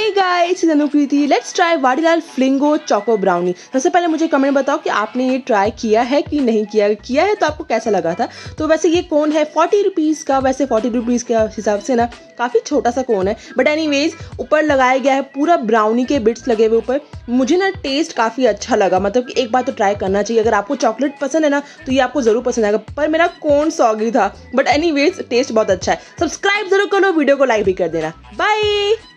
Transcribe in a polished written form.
Hi guys, Anukriti. Let's try Vadilal Flingo choco brownie. सबसे पहले मुझे कमेंट बताओ कि आपने ये ट्राई किया है कि नहीं किया है तो आपको कैसा लगा था। तो वैसे ये कोन है 40 रुपीज़ का। वैसे 40 रुपीज़ के हिसाब से ना काफ़ी छोटा सा कोन है, बट एनीवेज ऊपर लगाया गया है पूरा ब्राउनी के बिट्स लगे हुए ऊपर। मुझे ना टेस्ट काफ़ी अच्छा लगा, मतलब कि एक बार तो ट्राई करना चाहिए। अगर आपको चॉकलेट पसंद है ना तो ये आपको ज़रूर पसंद आएगा, पर मेरा कोन सॉगी था, बट एनीवेज टेस्ट बहुत अच्छा है। सब्सक्राइब जरूर करो, वीडियो को लाइक भी कर देना। बाय।